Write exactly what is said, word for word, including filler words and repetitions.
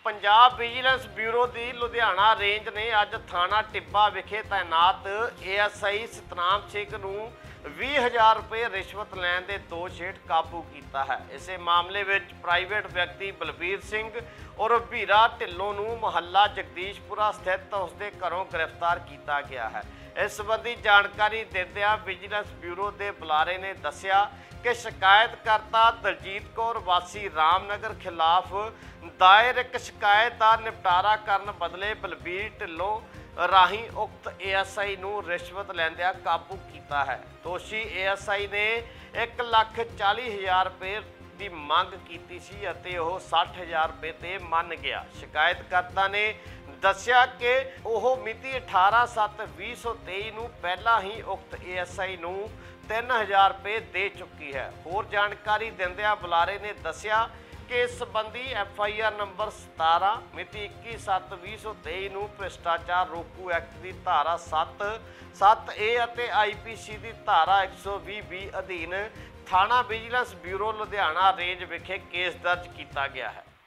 Punjab vigilance bureau की Ludhiana range ने अज थाना टिब्बा विखे तैनात A S I Satnam Singh नूं बीस हज़ार रुपये रिश्वत लैण के दोष हेठ काबू किया है। इस मामले में प्राइवेट व्यक्ति बलबीर सिंह और भीरा ढिल्लों नूं मुहल्ला जगदीशपुरा स्थित उसके घरों गिरफ्तार किया गया है। इस संबंधी जानकारी दिंदिआं विजिलेंस ब्यूरो के बुलारे ने दस्सिया कि शिकायतकर्ता दलजीत कौर वासी रामनगर खिलाफ दायर एक शिकायत का निपटारा करन बदले बलबीर ढिल्लों राही उक्त ए एस आई नूं रिश्वत लैंदिआं काबू किया है। दोषी ए एस आई ने एक लख चाली हज़ार रुपये की मंग की सी अते ओह साठ हज़ार रुपये ते मन गया। शिकायतकर्ता ने दस्सिया कि ओह मिति अठारह सत्त भी सौ तेई नूं पहला ही उक्त ए एस आई नूं तीन हज़ार रुपये दे चुकी है। होर जानकारी दिंदिआं बुलारे ने दस्सिया कि इस संबंधी एफ आई आर नंबर सतारह मिति इक्की सत्त भी सौ तेई नूं भ्रिष्टाचार रोकू एक्ट की धारा सत्त सत्त ए अते आई पी सी की धारा एक सौ भी बी अधीन थाना विजिलेंस ब्यूरो लुधियाना रेंज विखे केस दर्ज किया गया है।